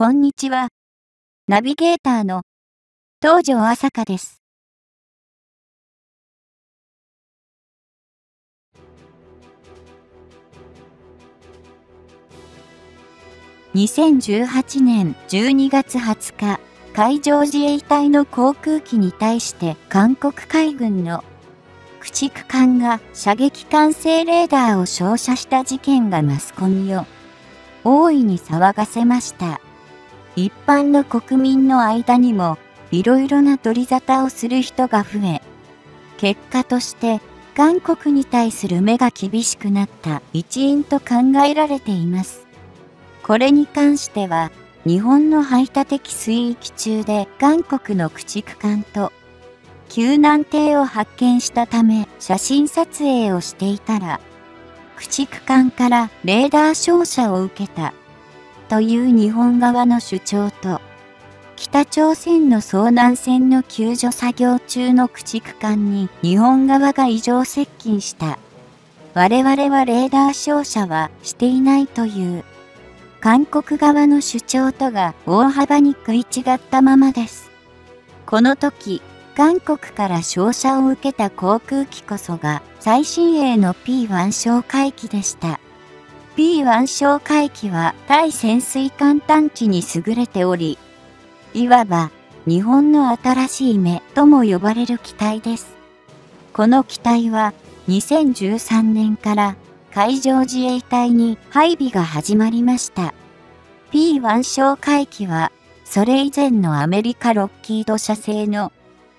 こんにちは。ナビゲーターの東條朝香です。2018年12月20日、海上自衛隊の航空機に対して韓国海軍の駆逐艦が射撃管制レーダーを照射した事件がマスコミを大いに騒がせました。一般の国民の間にもいろいろな取り沙汰をする人が増え、結果として韓国に対する目が厳しくなった一因と考えられています。これに関しては、日本の排他的水域中で韓国の駆逐艦と救難艇を発見したため写真撮影をしていたら、駆逐艦からレーダー照射を受けたという日本側の主張と、北朝鮮の遭難船の救助作業中の駆逐艦に日本側が異常接近した。我々はレーダー照射はしていないという韓国側の主張とが大幅に食い違ったままです。この時、韓国から照射を受けた航空機こそが最新鋭の P1 哨戒機でした。P1 哨戒機は対潜水艦探知に優れており、いわば日本の新しい目とも呼ばれる機体です。この機体は2013年から海上自衛隊に配備が始まりました。P1 哨戒機はそれ以前のアメリカロッキード社製の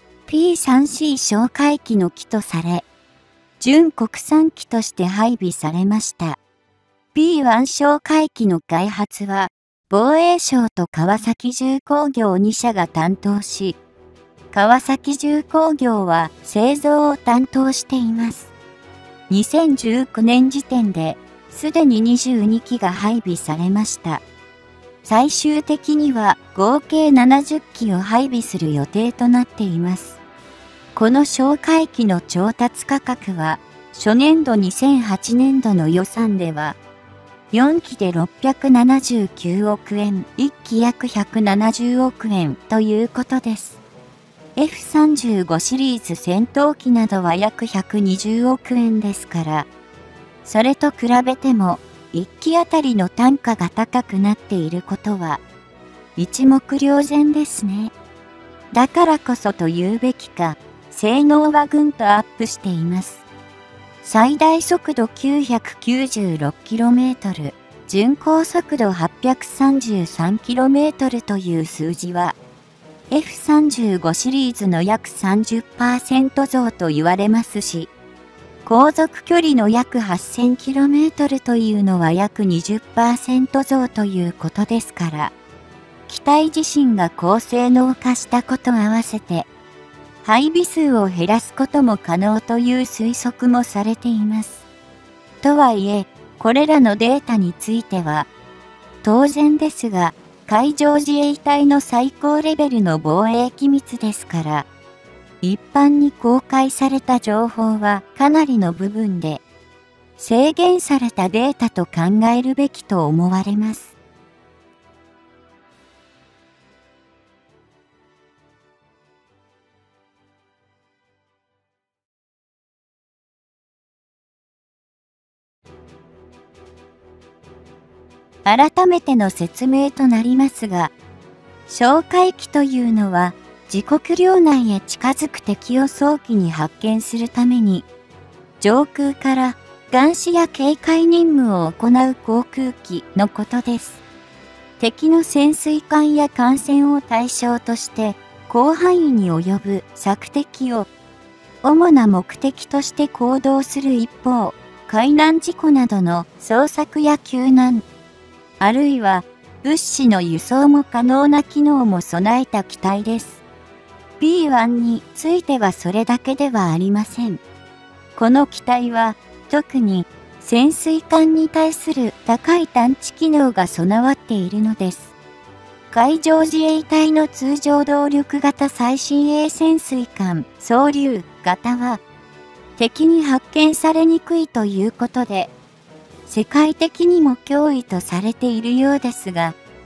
P3C 哨戒機の機とされ、準国産機として配備されました。P1 哨戒機の開発は防衛省と川崎重工業2社が担当し、川崎重工業は製造を担当しています。2019年時点ですでに22機が配備されました。最終的には合計70機を配備する予定となっています。この哨戒機の調達価格は初年度2008年度の予算では4機で679億円、1機約170億円ということです。F35 シリーズ戦闘機などは約120億円ですから、それと比べても1機あたりの単価が高くなっていることは一目瞭然ですね。だからこそと言うべきか、性能はぐんとアップしています。最大速度 996km、巡航速度 833km という数字は、F35 シリーズの約 30% 増と言われますし、航続距離の約 8000km というのは約 20% 増ということですから、機体自身が高性能化したこと合わせて、配備数を減らすことも可能という推測もされています。とはいえ、これらのデータについては、当然ですが、海上自衛隊の最高レベルの防衛機密ですから、一般に公開された情報はかなりの部分で、制限されたデータと考えるべきと思われます。改めての説明となりますが、哨戒機というのは自国領内へ近づく敵を早期に発見するために、上空から監視や警戒任務を行う航空機のことです。敵の潜水艦や艦船を対象として広範囲に及ぶ索敵を主な目的として行動する一方、海難事故などの捜索や救難、あるいは物資の輸送も可能な機能も備えた機体です。P1 についてはそれだけではありません。この機体は特に潜水艦に対する高い探知機能が備わっているのです。海上自衛隊の通常動力型最新鋭潜水艦双竜型は敵に発見されにくいということで、世界的にも脅威とされているようですが、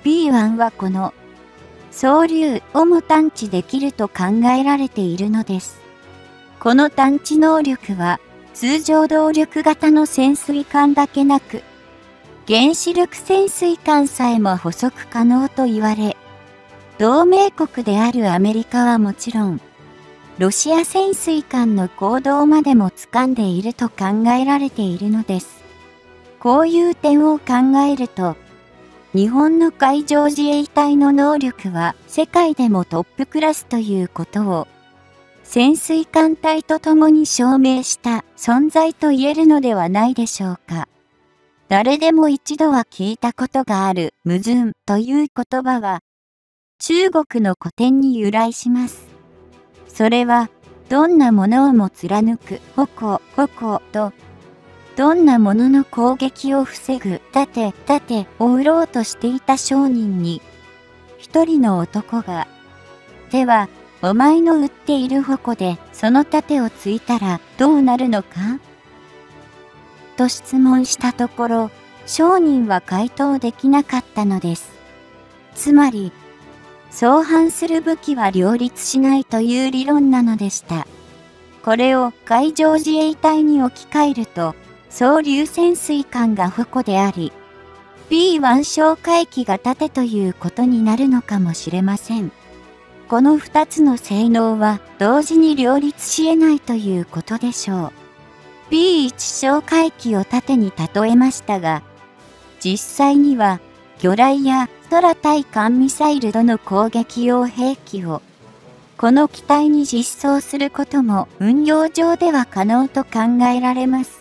B1 はこの総流をも探知できると考えられているのです。この探知能力は通常動力型の潜水艦だけなく、原子力潜水艦さえも捕捉可能と言われ、同盟国であるアメリカはもちろん、ロシア潜水艦の行動までも掴んでいると考えられているのです。こういう点を考えると、日本の海上自衛隊の能力は世界でもトップクラスということを、潜水艦隊と共に証明した存在と言えるのではないでしょうか。誰でも一度は聞いたことがある矛盾という言葉は、中国の古典に由来します。それは、どんなものをも貫く矛と、どんなものの攻撃を防ぐ盾を売ろうとしていた商人に、一人の男が、では、お前の売っている矛でその盾をついたらどうなるのかと質問したところ、商人は回答できなかったのです。つまり、相反する武器は両立しないという理論なのでした。これを海上自衛隊に置き換えると、総流潜水艦が矛であり、B1 哨戒機が盾ということになるのかもしれません。この2つの性能は同時に両立し得ないということでしょう。B1 哨戒機を盾に例えましたが、実際には魚雷や空対艦ミサイルとの攻撃用兵器をこの機体に実装することも運用上では可能と考えられます。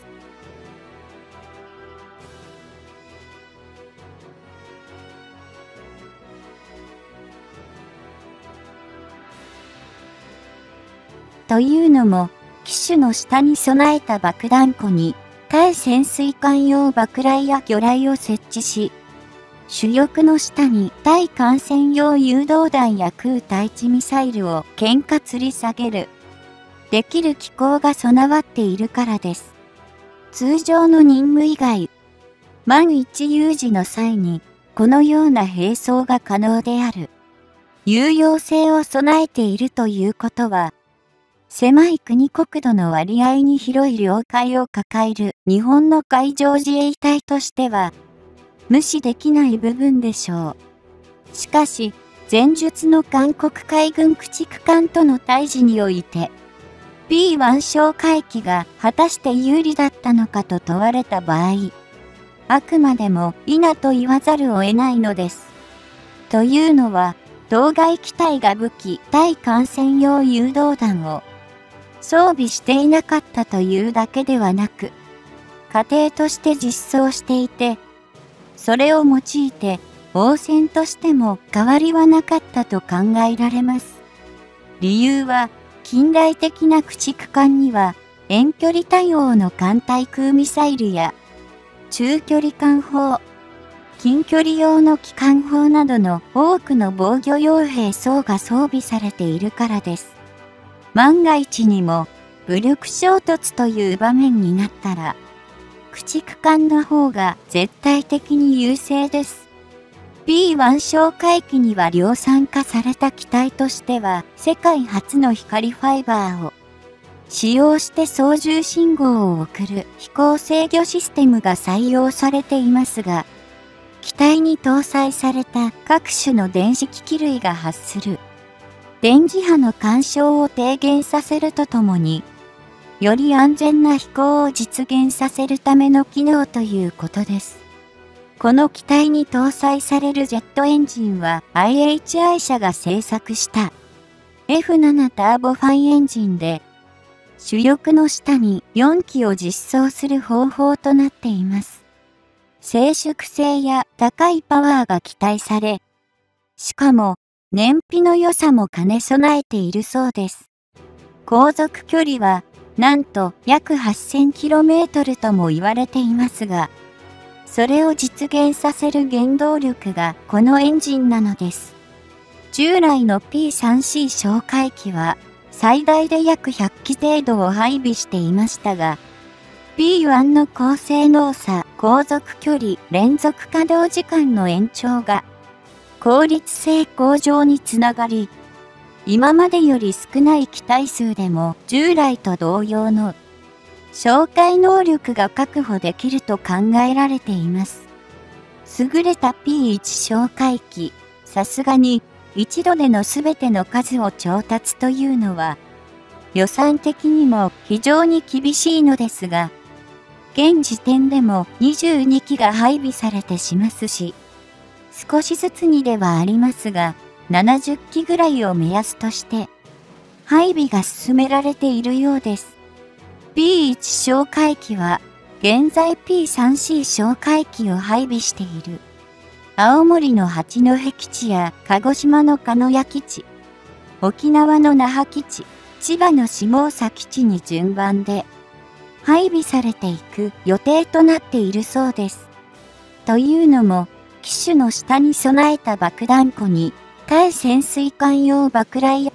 というのも、機首の下に備えた爆弾庫に対潜水艦用爆雷や魚雷を設置し、主翼の下に対艦船用誘導弾や空対地ミサイルを懸掛吊り下げる、できる機構が備わっているからです。通常の任務以外、万一有事の際にこのような並走が可能である。有用性を備えているということは、狭い国国土の割合に広い領海を抱える日本の海上自衛隊としては、無視できない部分でしょう。しかし、前述の韓国海軍駆逐艦との対峙において、B1 哨戒機が果たして有利だったのかと問われた場合、あくまでも否と言わざるを得ないのです。というのは、当該機体が武器対艦船用誘導弾を装備していなかったというだけではなく、過程として実装していて、それを用いて応戦としても変わりはなかったと考えられます。理由は、近代的な駆逐艦には遠距離対応の艦対空ミサイルや中距離艦砲、近距離用の機関砲などの多くの防御用兵装が装備されているからです。万が一にも武力衝突という場面になったら、駆逐艦の方が絶対的に優勢です。B1 哨戒機には量産化された機体としては、世界初の光ファイバーを使用して操縦信号を送る飛行制御システムが採用されていますが、機体に搭載された各種の電子機器類が発する電磁波の干渉を低減させるとともに、より安全な飛行を実現させるための機能ということです。この機体に搭載されるジェットエンジンは IHI 社が製作した F7 ターボファンエンジンで、主翼の下に4機を実装する方法となっています。静粛性や高いパワーが期待され、しかも燃費の良さも兼ね備えているそうです。航続距離はなんと約 8000km とも言われていますが、それを実現させる原動力がこのエンジンなのです。従来の P3C 哨戒機は最大で約100機程度を配備していましたが、B1 の高性能さ、航続距離、連続稼働時間の延長が効率性向上につながり、今までより少ない機体数でも従来と同様の哨戒能力が確保できると考えられています。優れた P1 哨戒機、さすがに一度でのすべての数を調達というのは予算的にも非常に厳しいのですが、現時点でも22機が配備されてしますし、少しずつにではありますが、70機ぐらいを目安として配備が進められているようです。P1 哨戒機は現在 P3C 哨戒機を配備している青森の八戸基地や鹿児島の鹿屋基地、沖縄の那覇基地、千葉の下総基地に順番で配備されていく予定となっているそうです。というのも、機首の下に備えた爆弾庫に対潜水艦用爆雷